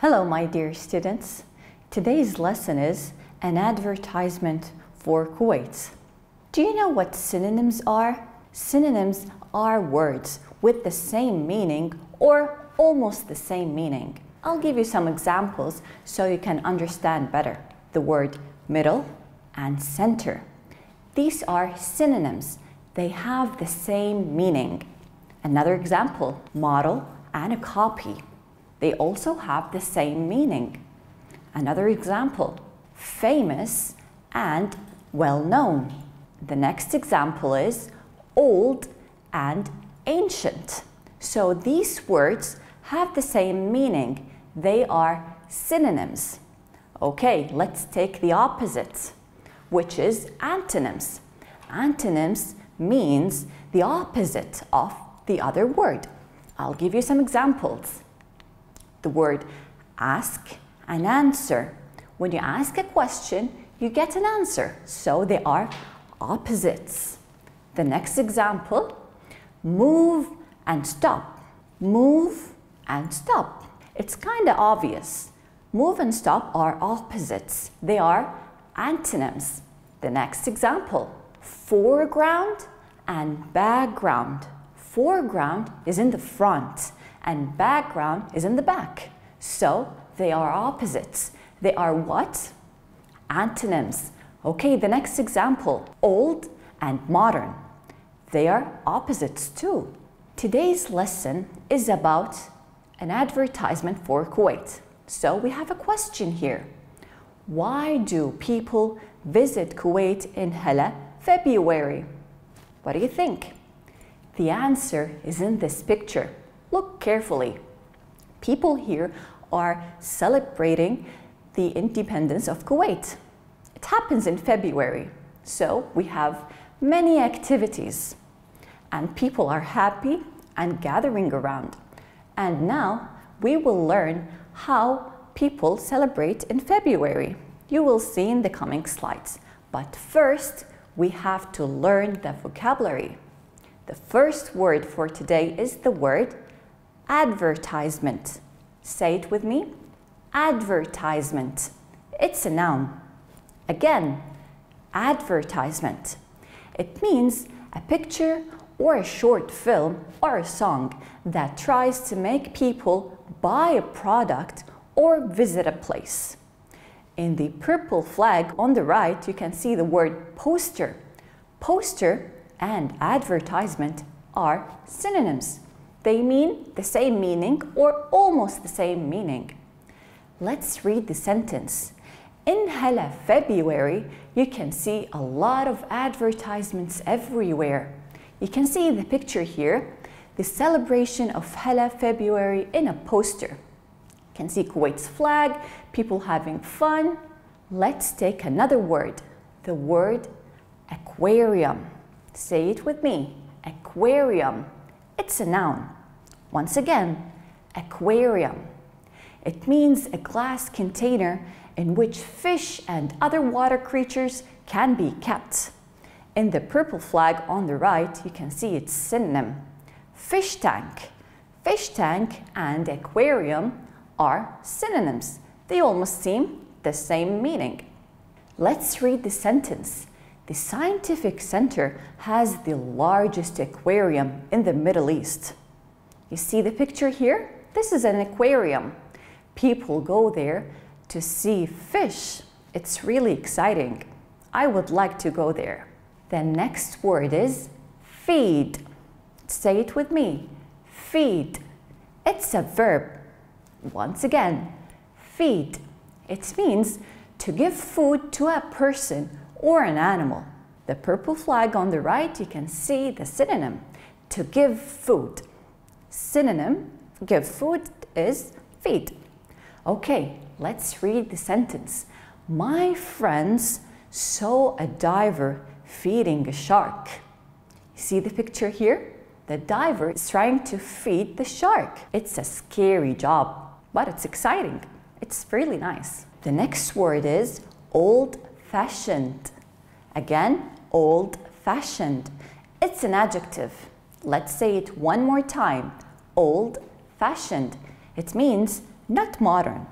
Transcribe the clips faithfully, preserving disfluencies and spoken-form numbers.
Hello, my dear students. Today's lesson is an advertisement for Kuwait. Do you know what synonyms are? Synonyms are words with the same meaning or almost the same meaning. I'll give you some examples so you can understand better. The word middle and center. These are synonyms. They have the same meaning. Another example, model and a copy. They also have the same meaning. Another example, famous and well-known. The next example is old and ancient. So these words have the same meaning. They are synonyms. Okay, let's take the opposite, which is antonyms. Antonyms means the opposite of the other word. I'll give you some examples. The word ask and answer. When you ask a question, you get an answer. So they are opposites. The next example, move and stop. Move and stop. It's kind of obvious. Move and stop are opposites. They are antonyms. The next example, foreground and background. Foreground is in the front and background is in the back. So they are opposites. They are what? Antonyms. Okay, the next example, old and modern. They are opposites too. Today's lesson is about an advertisement for Kuwait. So we have a question here. Why do people visit Kuwait in Hala February? What do you think? The answer is in this picture. Look carefully. People here are celebrating the independence of Kuwait. It happens in February, so we have many activities and people are happy and gathering around. And now we will learn how people celebrate in February. You will see in the coming slides. But first, we have to learn the vocabulary. The first word for today is the word advertisement. Say it with me. Advertisement. It's a noun. Again, advertisement. It means a picture or a short film or a song that tries to make people buy a product or visit a place. In the purple flag on the right, you can see the word poster. Poster and advertisement are synonyms. They mean the same meaning or almost the same meaning. Let's read the sentence. In Hala February, you can see a lot of advertisements everywhere. You can see the picture here, the celebration of Hala February in a poster. You can see Kuwait's flag, people having fun. Let's take another word, the word aquarium. Say it with me, aquarium. It's a noun. Once again, aquarium. It means a glass container in which fish and other water creatures can be kept. In the purple flag on the right, you can see its synonym, fish tank. Fish tank and aquarium are synonyms. They almost seem the same meaning. Let's read the sentence. The scientific center has the largest aquarium in the Middle East. You see the picture here? This is an aquarium. People go there to see fish. It's really exciting. I would like to go there. The next word is feed. Say it with me. Feed. It's a verb. Once again, feed. It means to give food to a person or an animal. The purple flag on the right, you can see the synonym, to give food. Synonym, give food, is feed. Okay, let's read the sentence. My friends saw a diver feeding a shark. See the picture here? The diver is trying to feed the shark. It's a scary job, but it's exciting. It's really nice. The next word is old-fashioned. Again, old-fashioned. It's an adjective. Let's say it one more time. Old-fashioned. It means not modern.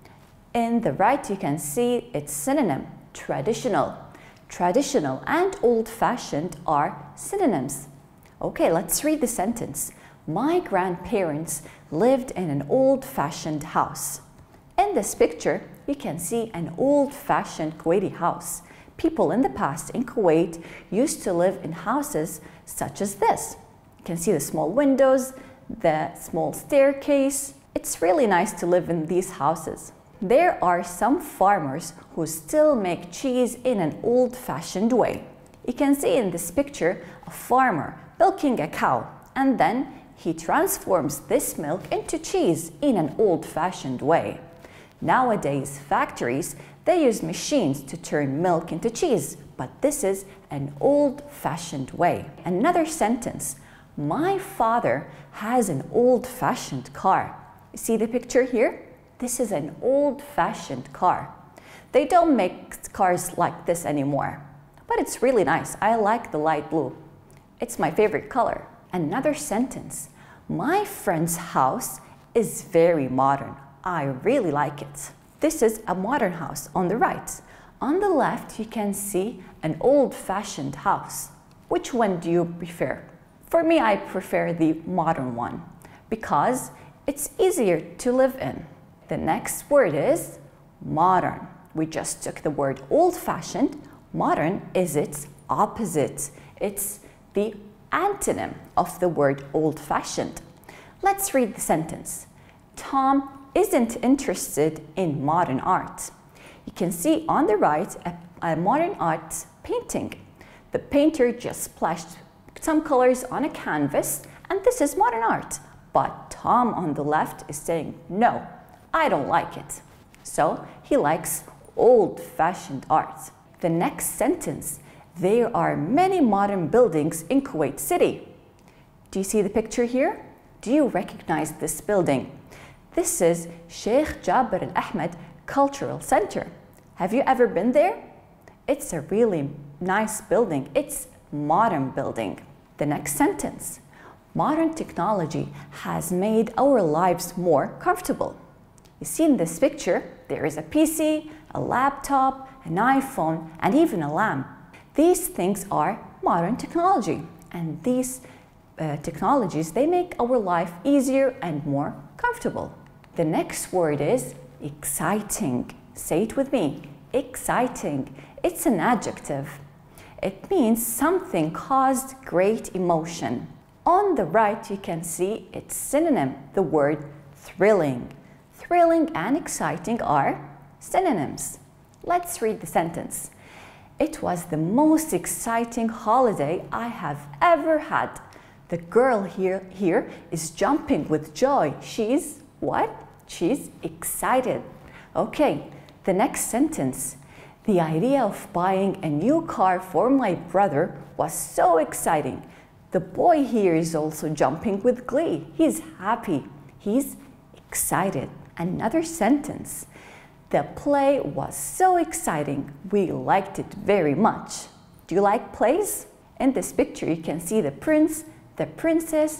In the right, you can see its synonym, traditional. Traditional and old-fashioned are synonyms. Okay, let's read the sentence. My grandparents lived in an old-fashioned house. In this picture, you can see an old-fashioned Kuwaiti house. People in the past in Kuwait used to live in houses such as this. You can see the small windows, the small staircase. It's really nice to live in these houses. There are some farmers who still make cheese in an old-fashioned way. You can see in this picture a farmer milking a cow, and then he transforms this milk into cheese in an old-fashioned way. Nowadays, factories, they use machines to turn milk into cheese, but this is an old-fashioned way. Another sentence, my father has an old-fashioned car. You see the picture here? This is an old-fashioned car. They don't make cars like this anymore, but it's really nice. I like the light blue. It's my favorite color. Another sentence, my friend's house is very modern. I really like it. This is a modern house on the right. On the left, you can see an old-fashioned house. Which one do you prefer? For me, I prefer the modern one because it's easier to live in. The next word is modern. We just took the word old-fashioned. Modern is its opposite. It's the antonym of the word old-fashioned. Let's read the sentence. Tom isn't interested in modern art. You can see on the right a, a modern art painting. The painter just splashed some colors on a canvas, and this is modern art. But Tom on the left is saying, no, I don't like it. So he likes old-fashioned art. The next sentence, there are many modern buildings in Kuwait City. Do you see the picture here? Do you recognize this building? This is Sheikh Jaber Al Ahmed Cultural Center. Have you ever been there? It's a really nice building. It's a modern building. The next sentence, modern technology has made our lives more comfortable. You see in this picture, there is a P C, a laptop, an iPhone, and even a lamp. These things are modern technology, and these uh, technologies, they make our life easier and more comfortable. The next word is exciting. Say it with me, exciting. It's an adjective. It means something caused great emotion. On the right, you can see its synonym, the word thrilling. Thrilling and exciting are synonyms. Let's read the sentence. It was the most exciting holiday I have ever had. The girl here, here is jumping with joy. She's what? She's excited. Okay, the next sentence. The idea of buying a new car for my brother was so exciting. The boy here is also jumping with glee. He's happy. He's excited. Another sentence. The play was so exciting. We liked it very much. Do you like plays? In this picture, you can see the prince, the princess,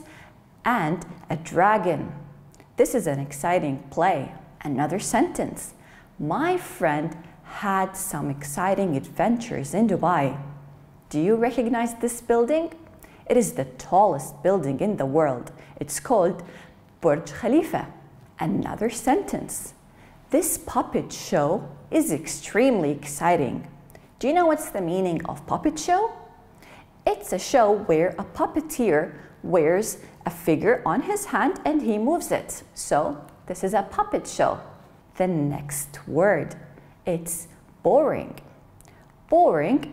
and a dragon. This is an exciting play. Another sentence. My friend had some exciting adventures in Dubai. Do you recognize this building? It is the tallest building in the world. It's called Burj Khalifa. Another sentence. This puppet show is extremely exciting. Do you know what's the meaning of puppet show? It's a show where a puppeteer wears a figure on his hand and he moves it. So this is a puppet show. The next word, it's boring. Boring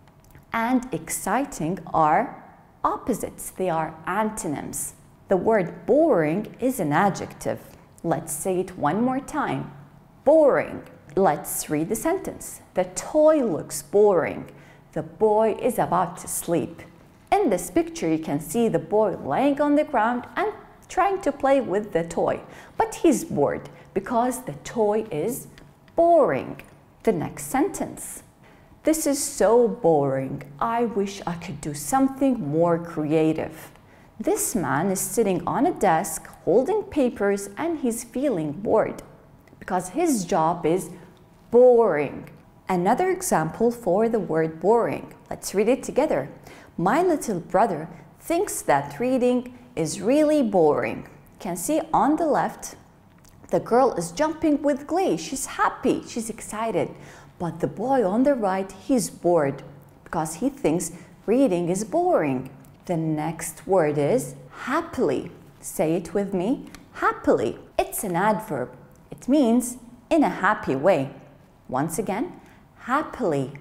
and exciting are opposites. They are antonyms. The word boring is an adjective. Let's say it one more time. Boring. Let's read the sentence. The toy looks boring. The boy is about to sleep. In this picture, you can see the boy laying on the ground and trying to play with the toy. But he's bored because the toy is boring. The next sentence. This is so boring. I wish I could do something more creative. This man is sitting on a desk holding papers and he's feeling bored because his job is boring. Another example for the word boring. Let's read it together. My little brother thinks that reading is really boring. You can see on the left, the girl is jumping with glee. She's happy, she's excited. But the boy on the right, he's bored because he thinks reading is boring. The next word is happily. Say it with me, happily. It's an adverb. It means in a happy way. Once again, happily.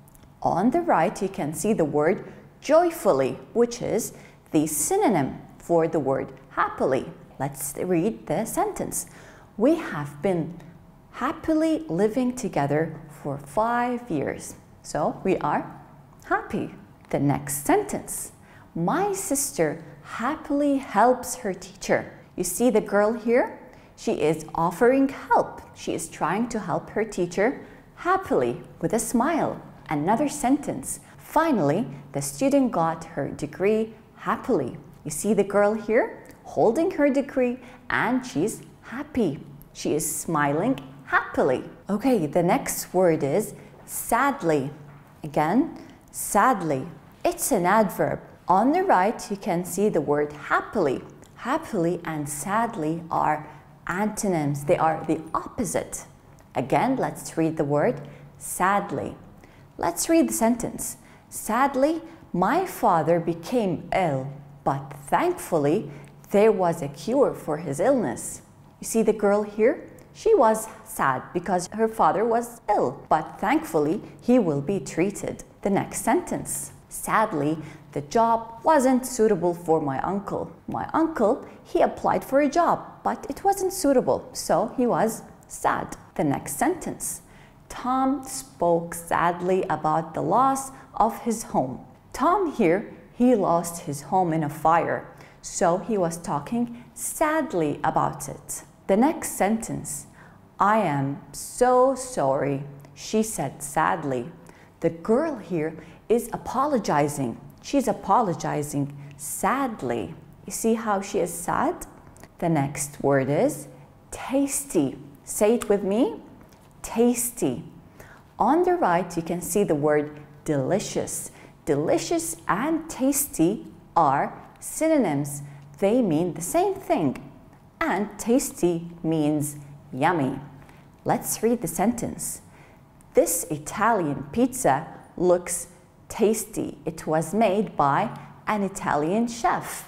On the right, you can see the word joyfully, which is the synonym for the word happily. Let's read the sentence. We have been happily living together for five years. So we are happy. The next sentence. My sister happily helps her teacher. You see the girl here? She is offering help. She is trying to help her teacher happily with a smile. Another sentence. Finally, the student got her degree happily. You see the girl here holding her degree and she's happy. She is smiling happily. Okay, the next word is sadly. Again, sadly. It's an adverb. On the right, you can see the word happily. Happily and sadly are antonyms. They are the opposite. Again, let's read the word sadly. Let's read the sentence. Sadly, my father became ill, but thankfully, there was a cure for his illness. You see the girl here? She was sad because her father was ill, but thankfully, he will be treated. The next sentence. Sadly, the job wasn't suitable for my uncle. My uncle, he applied for a job, but it wasn't suitable, so he was sad. The next sentence. Tom spoke sadly about the loss of his home. Tom here, he lost his home in a fire, so he was talking sadly about it. The next sentence. I am so sorry, she said sadly. The girl here is apologizing. She's apologizing sadly. You see how she is sad? The next word is tasty. Say it with me. Tasty. On the right, you can see the word delicious. Delicious and tasty are synonyms. They mean the same thing. And tasty means yummy. Let's read the sentence. This Italian pizza looks tasty. It was made by an Italian chef,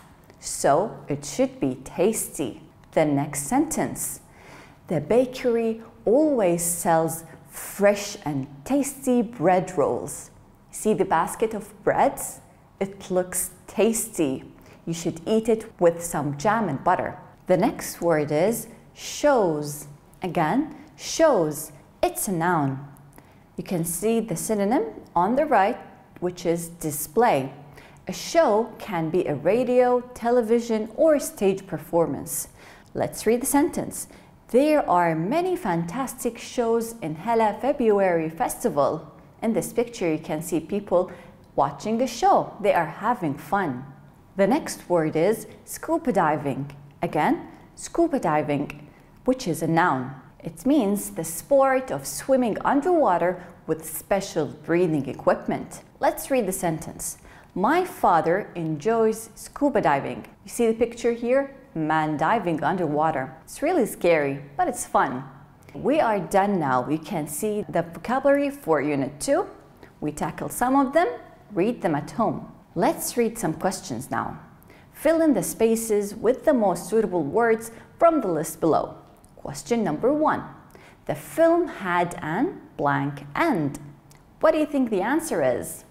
so it should be tasty. The next sentence. The bakery always sells fresh and tasty bread rolls. See the basket of breads? It looks tasty. You should eat it with some jam and butter. The next word is shows. Again, shows. It's a noun. You can see the synonym on the right, which is display. A show can be a radio, television, or stage performance. Let's read the sentence. There are many fantastic shows in Hella February Festival. In this picture, you can see people watching a show. They are having fun. The next word is scuba diving. Again, scuba diving, which is a noun. It means the sport of swimming underwater with special breathing equipment. Let's read the sentence. My father enjoys scuba diving. You see the picture here? Man diving underwater. It's really scary, but it's fun. We are done now. You can see the vocabulary for Unit two. We tackled some of them. Read them at home. Let's read some questions now. Fill in the spaces with the most suitable words from the list below. Question number one. The film had an blank end. What do you think the answer is?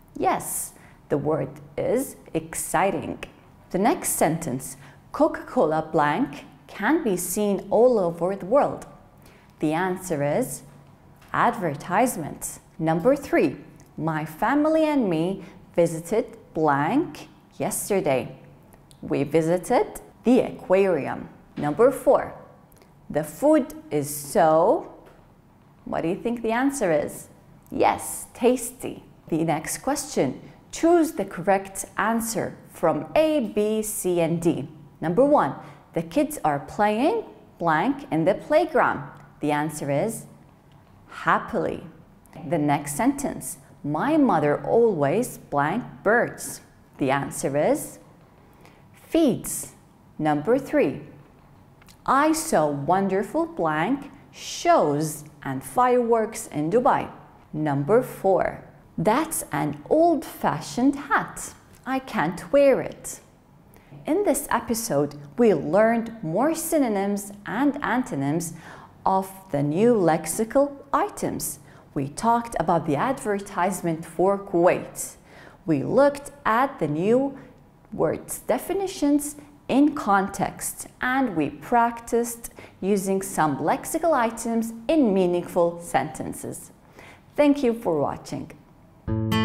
Yes, the word is exciting. The next sentence, Coca-Cola blank can be seen all over the world. The answer is advertisement. Number three, my family and me visited blank yesterday. We visited the aquarium. Number four, the food is so, what do you think the answer is? Yes, tasty. The next question, Choose the correct answer from A, B, C, and D. Number one, the kids are playing blank in the playground. The answer is happily. The next sentence, my mother always blank birds. The answer is feeds. Number three, I saw wonderful blank shows and fireworks in Dubai. Number four, that's an old-fashioned hat. I can't wear it. In this episode, we learned more synonyms and antonyms of the new lexical items. We talked about the advertisement for Kuwait. We looked at the new words definitions in context, and we practiced using some lexical items in meaningful sentences. Thank you for watching.